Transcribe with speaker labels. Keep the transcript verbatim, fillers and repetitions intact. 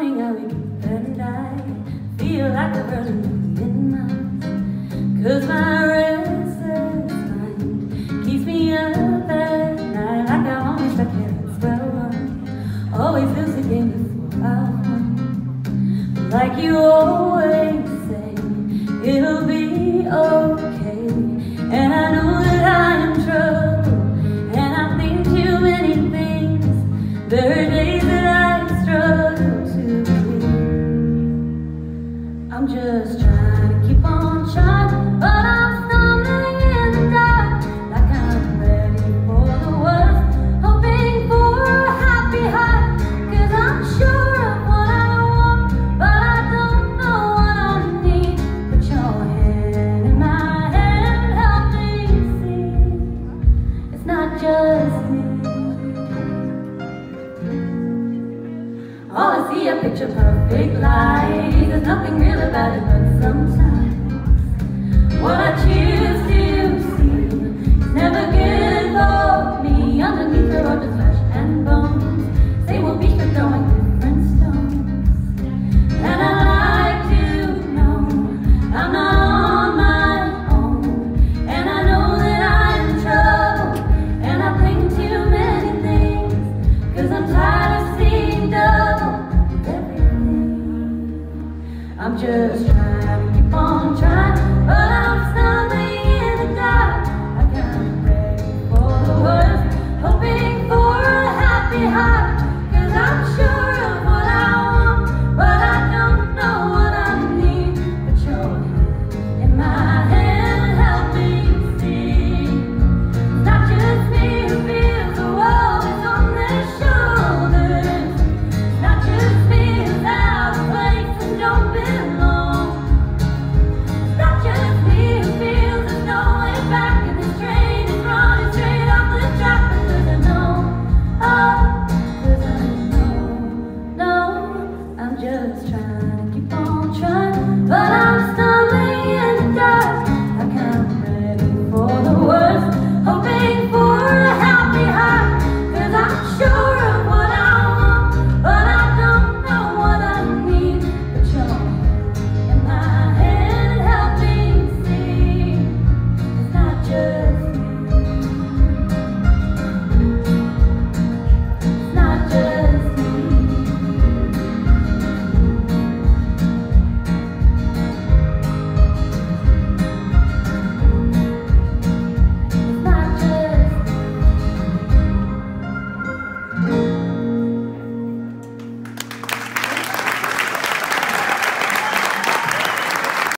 Speaker 1: morning I wake up and I feel like a burning midnight, 'cause my restless mind keeps me up at night, like I'm always stuck here at square one, always lose again before I won. Like you always say, it'll be okay, and I know that I am trouble, and I think too many things. There are days that I struggle to believe. I'm just trying to keep on trying, but I'm stumbling in the dark, like I'm ready for the worst, hoping for a happy heart, 'cause I'm sure of what I want, but I don't know what I need. Put your hand in my hand, help me see it's not just me. All I see are picture perfect life. There's nothing real about it, but sometimes what I choose to see is never good for me. Underneath the road, just flesh and bones. Same old beach, but throwing different stones. And I like to know I'm not on my own, and I know that I'm in trouble, and I think too many things, 'cause I'm tired of seeing double. I'm just trying to keep on trying, but I'm stumbling in the dark, like I'm ready for the worst, hoping for a happy heart.